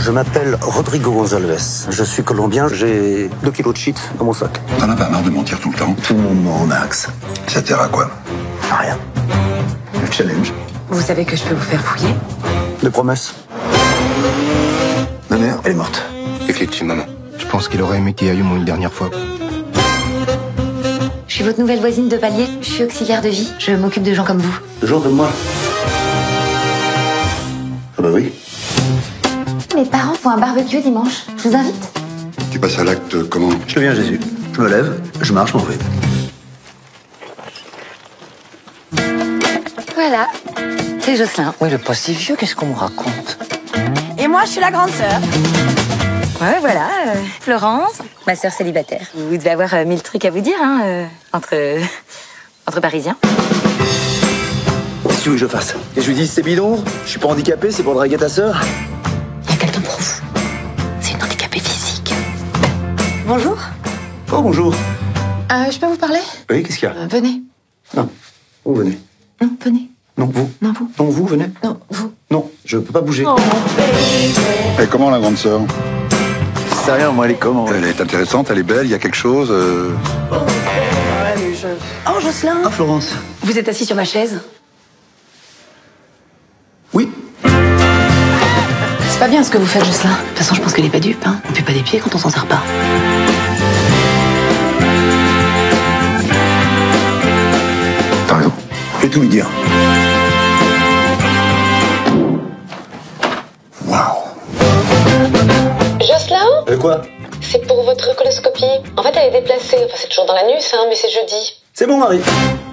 Je m'appelle Rodrigo Gonzalez. Je suis colombien. J'ai 2 kilos de shit dans mon sac. T'en as pas marre de mentir tout le temps? Tout le monde ment, Max. Ça sert à quoi? À rien. Le challenge. Vous savez que je peux vous faire fouiller? Les promesses. Ma mère, elle est morte. Les clés de chez maman. Je pense qu'il aurait aimé qu'il y aille au moins une dernière fois. Je suis votre nouvelle voisine de palier. Je suis auxiliaire de vie. Je m'occupe de gens comme vous. Le genre de moi. Ah bah oui. Mes parents font un barbecue dimanche. Je vous invite. Tu passes à l'acte comment? Je deviens Jésus. Je me lève, je marche, je m'en vais. Voilà. C'est Jocelyn. Oui, il est pas si vieux, qu'est-ce qu'on me raconte? Et moi, je suis la grande sœur. Ouais, voilà. Florence, ma sœur célibataire. Vous devez avoir 1000 trucs à vous dire, hein, entre Parisiens. Qu'est-ce que tu veux que je fasse? Et je lui dis, c'est bidon, je suis pas handicapé, c'est pour draguer ta sœur. Il y a quelqu'un pour vous. C'est une handicapée physique. Bonjour. Oh, bonjour. Je peux vous parler? Oui, qu'est-ce qu'il y a? Venez. Non, vous venez. Non, venez. Non, vous. Non, vous. Non, vous, venez. Non, vous. Non, je peux pas bouger. Et comment la grande sœur? C'est rien, moi, elle est comment? Elle est intéressante, elle est belle, il y a quelque chose. Oh, Jocelyn. Ah, Florence. Vous êtes assis sur ma chaise? Oui. C'est pas bien ce que vous faites, Jocelyn. De toute façon, je pense qu'elle est pas dupe, hein. On pue pas des pieds quand on s'en sert pas. T'as raison. Je vais tout lui dire. Waouh. Jocelyn, Quoi? c'est pour votre coloscopie. En fait, elle est déplacée. Enfin, c'est toujours dans l'anus, hein, mais c'est jeudi. C'est bon, Marie.